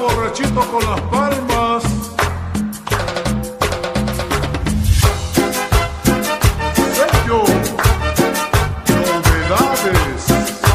borrachito con las palmas. Sello Novedades.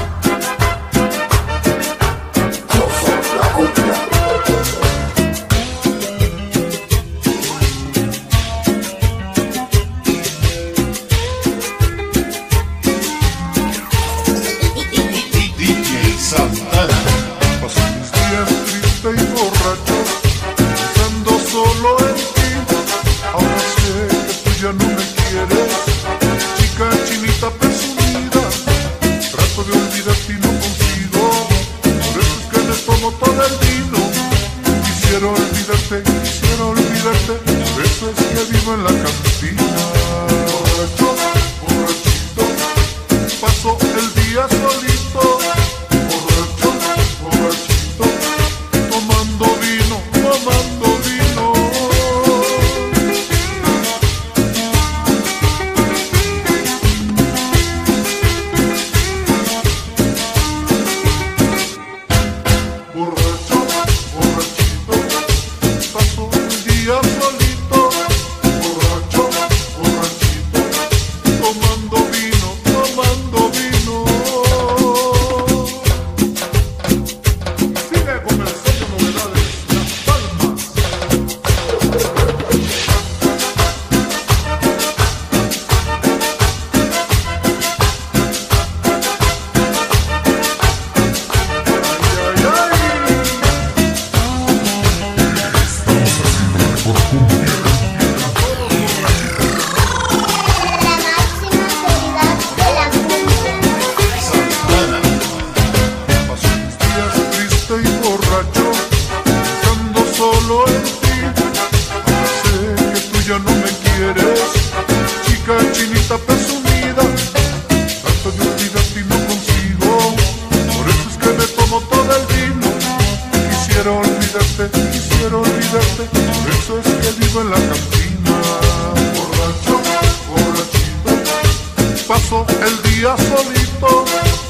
Paso mis días triste y borracho, pensando solo en ti. Ahora sé que tú ya no me quieres, chica chinita presumida. Trato de olvidarte y no consigo, por eso es que me tomo todo el vino. Quisiera olvidarte, por eso es que vivo en la cantina. Borracho, borrachito, paso el día solito. Tomando vino. Borracho, borrachito, paso el día solito. Borracho, borrachito, tomando vino. Sigue con el sello Novedades, Las Palmas. Solo en ti, sé que tú ya no me quieres, chica chinita presumida. Trato de olvidarte y no consigo, por eso es que me tomo todo el vino. Quisiera olvidarte, por eso es que vivo en la cantina. Borracho, borrachito, paso el día solito.